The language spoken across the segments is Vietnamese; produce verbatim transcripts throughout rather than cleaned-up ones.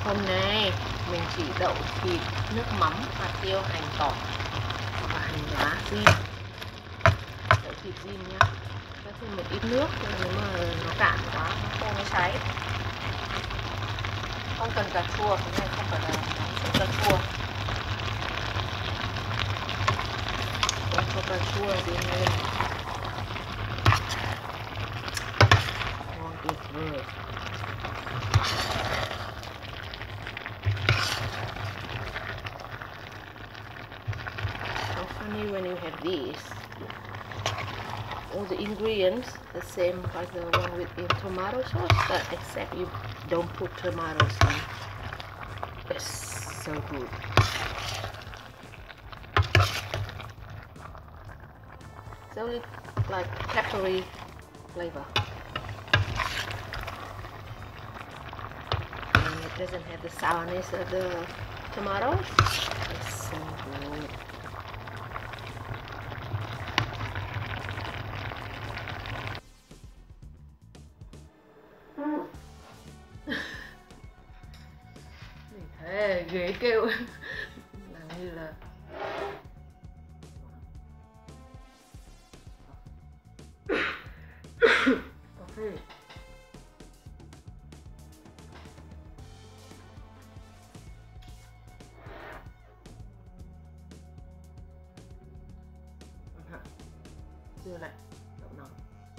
Hôm nay mình chỉ đậu thịt, nước mắm, hạt tiêu, hành tỏi và hành lá rim. Đậu thịt rim nhá. Cho thêm một ít nước, nếu mà nó cạn quá nó khô nó cháy. Không cần cà chua, cái này không phải là món cà chua. Không cho cà chua gì lên. Ngon tuyệt vời. Funny when you have these, all the ingredients the same like the one with in tomato sauce, but except you don't put tomatoes in. It's so good. So it's like peppery flavor, and it doesn't have the sourness of the tomatoes. It's so good. Thế ghế kêu làm như là cà phê. Dưa lạnh, đậu nóng.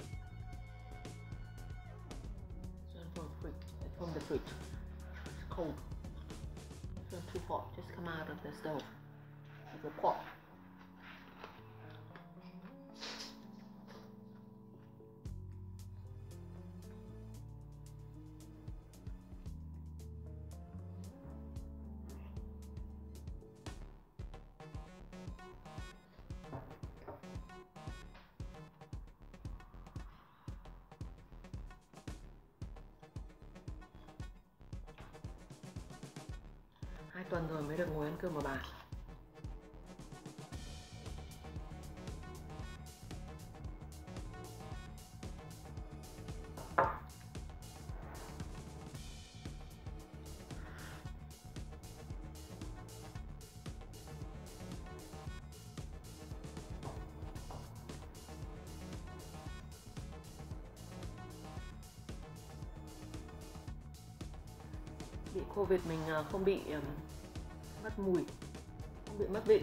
From the fridge, from the fridge. It's cold. It's not too hot. Just come out of the stove. It's a pot. Hai tuần rồi mới được ngồi ăn cơm ở bà. Bị Covid mình không bị um, mất mùi, không bị mất vị.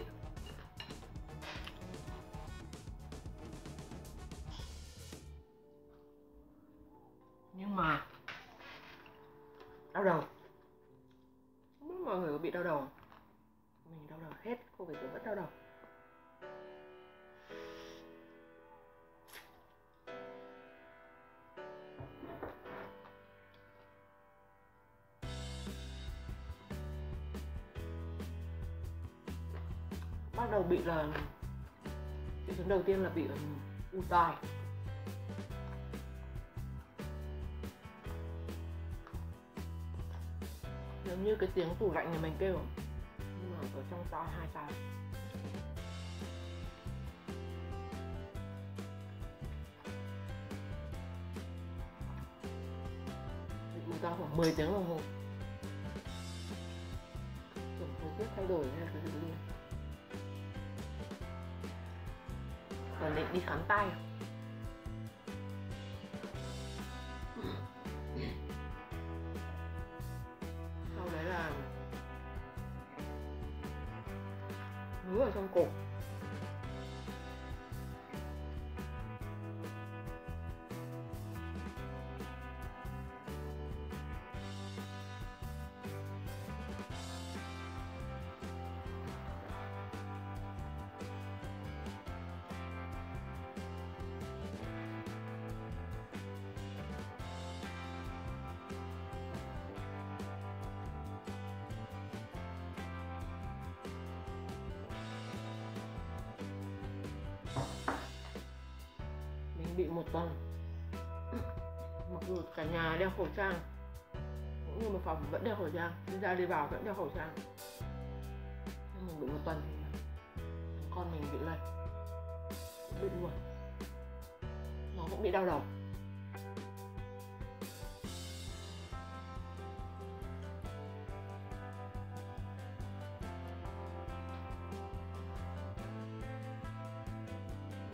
Nhưng mà đau đầu. Không biết mọi người có bị đau đầu không? Mình đau đầu hết, Covid vẫn đau đầu. Bắt đầu bị là triệu chứng đầu tiên là bị u tai. Giống như cái tiếng tủ lạnh nhà mình kêu, nhưng mà ở trong tai hai tai. Bị u tai khoảng mười tiếng đồng hồ. Kiểu thời tiết thay đổi hay cái gì đi. Còn định đi khám tai à? Sau đấy là ngứa ở trong cổ. Bị một tuần, mặc dù cả nhà đeo khẩu trang, cũng như một phòng vẫn đeo khẩu trang, đi ra đi vào vẫn đeo khẩu trang, nhưng mình bị một tuần thì con mình bị lây, bị buồn, nó cũng bị đau đầu.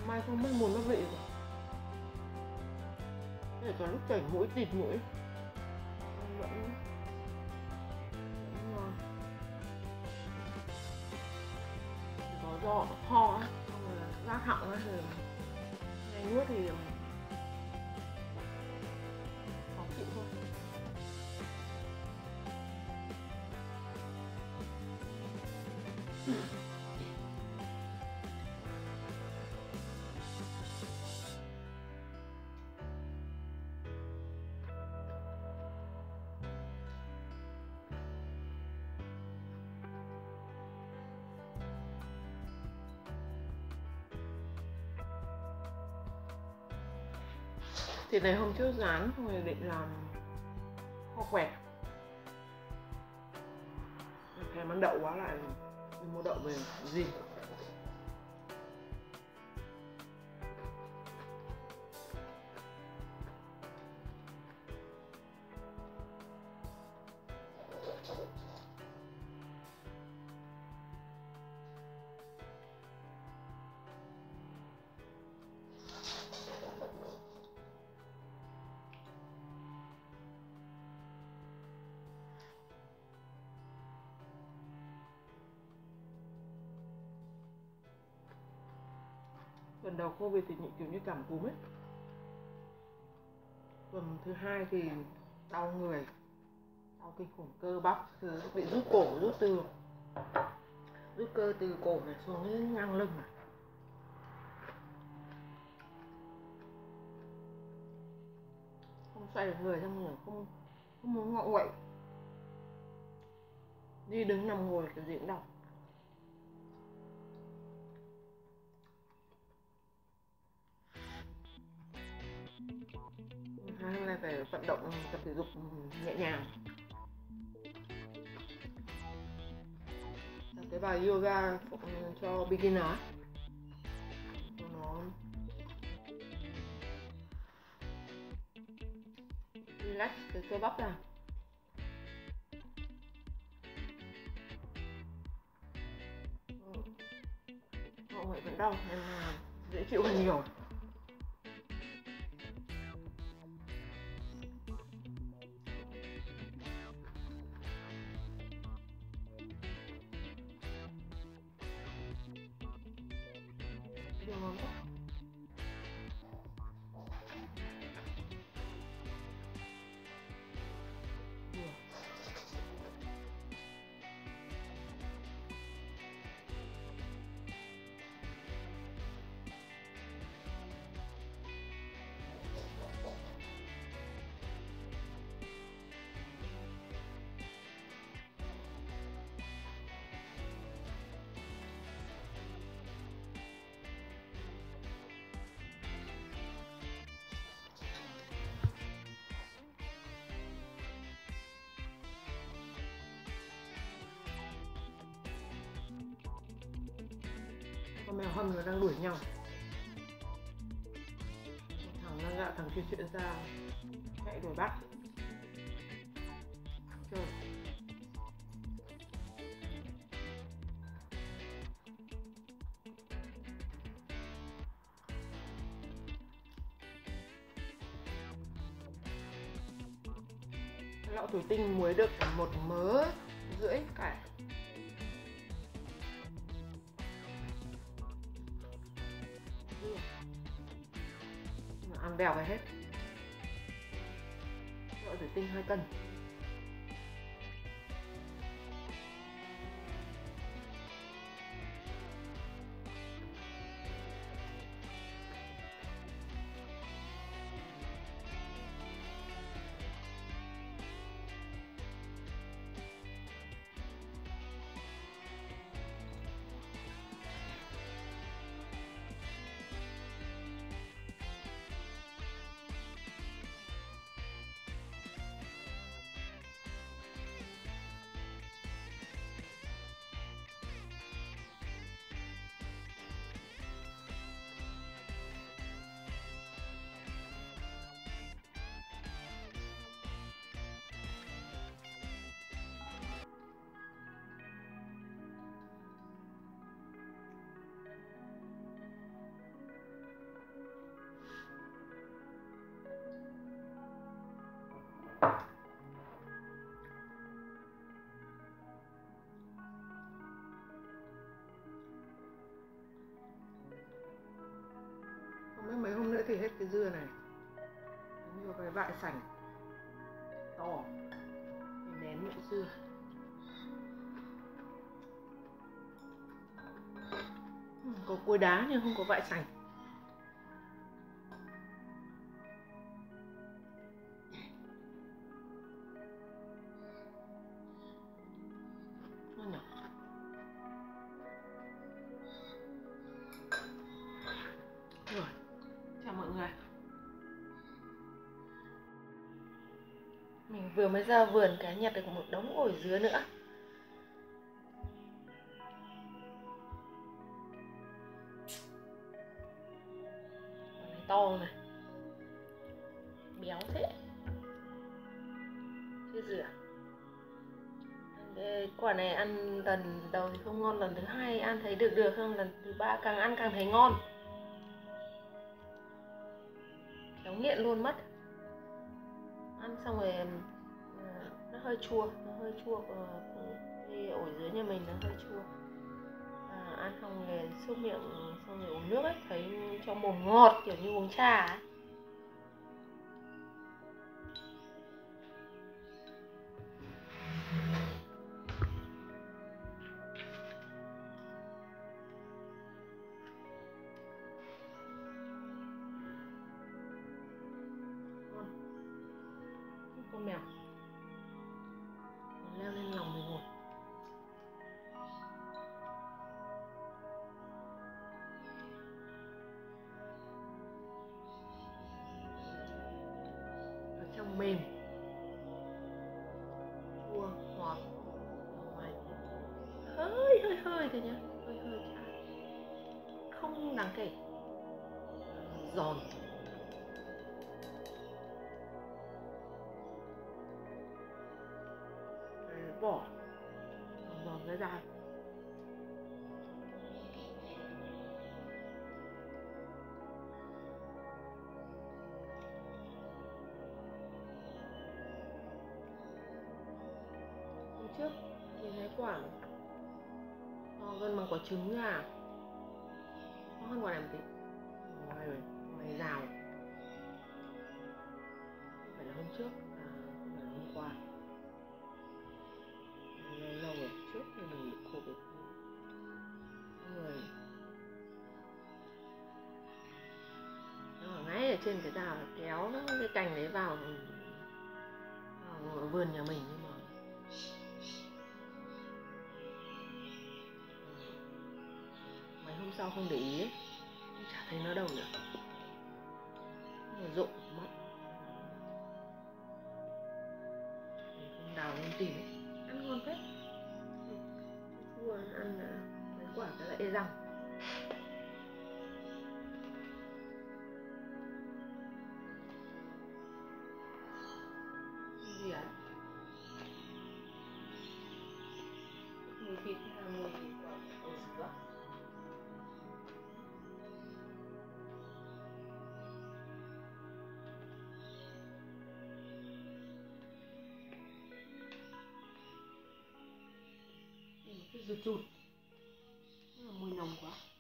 mai không mất mùi mất vị rồi. Để có lúc chảy mũi tịt mũi vẫn vẫn ngon. Có do ho á, rát họng á thì nhanh nuốt thì khó chịu thôi. Thịt này hôm trước rán xong rồi định làm kho quẹt. Thèm ăn đậu quá lại đi mua đậu về gì. Tuần đầu Covid thì kiểu như cảm cúm ấy. Tuần thứ hai thì đau người, đau kinh khủng, cơ bắp, thứ bị rút cổ, rút từ rút cơ từ cổ này xuống đến ngang lưng này. Không xoay được người, xong rồi không không muốn ngọ nguậy, đi đứng nằm ngồi kiểu gì cũng đau. Hai hôm nay phải vận động tập thể dục nhẹ nhàng. Tập cái bài yoga cho beginner cho nó relax cái cơ bắp ra. Họ vậy vẫn đau nên là dễ chịu hơn nhiều. Điều ngon quá. Con mèo hâm nó đang đuổi nhau. Thằng đang gạ thằng kia chuyện ra chạy đuổi bắt. Trời. Lọ thủy tinh muối được một mớ rưỡi cải. Ăn bèo cái hết. Lọ thủy tinh hai cân. Không biết mấy hôm nữa thì hết cái dưa này. Nhiều cái vại sành to để nén những dưa. Có cối đá nhưng không có vại sành. Ngon nhỉ? Rồi, chào mọi người. Mình vừa mới ra vườn cái nhặt được một đống ổi dứa nữa. To này, béo thế, chưa rửa. Quả này ăn lần đầu thì không ngon, lần thứ hai ăn thấy được được không, lần thứ ba càng ăn càng thấy ngon, kéo nghiện luôn mất. Ăn xong rồi nó hơi chua, nó hơi chua, cái ổi dứa nhà mình nó hơi chua. À, ăn xong rồi xúc miệng xong rồi uống nước ấy, thấy trong mồm ngọt kiểu như uống trà ấy. Con mèo leo lên lòng mình ngồi. Ở trong mềm, chua, ngọt, ngoài hơi hơi hơi thôi nhá, hơi hơi chát, không đáng kể, giòn. Vỏ giòn ra ra. Hôm trước nhìn thấy quả to gần bằng quả trứng à, to hơn quả này một tí, ngoài rồi, ngoài rào. Không phải là hôm trước, à, không phải là hôm qua. Lâu rồi, trước thì mình bị Covid người nó ở ngay ở trên cái rào, kéo cái cành đấy vào, vào vườn nhà mình, nhưng mà mấy hôm sau không để ý ấy, chả thấy nó đâu nữa, nó rụng mất. Mình không đào lên tìm ấy. Ăn ngon phết. Chua ăn mấy quả cái là ê răng. Gì ạ? Mùi thịt hay là mùi quả ổi dứa? Cái rụt rụt, mùi nồng quá.